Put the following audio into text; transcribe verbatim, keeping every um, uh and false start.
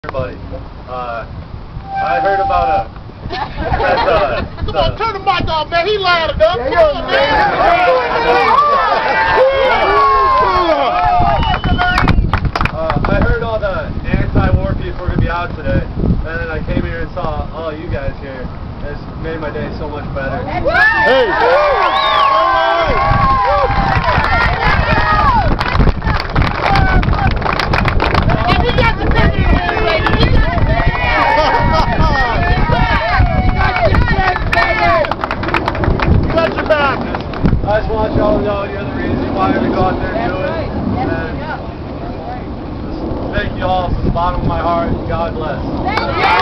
Everybody, uh, I heard about a. That, uh, Come on, turn the mic off, man. He loud enough. Yeah, Come on, man. uh, I heard all the anti-war people were gonna be out today, and then I came here and saw all you guys here. It's made my day so much better. Hey. I just want y'all to know you're the reason why we go out there and do it. And just thank you all from the bottom of my heart. God bless.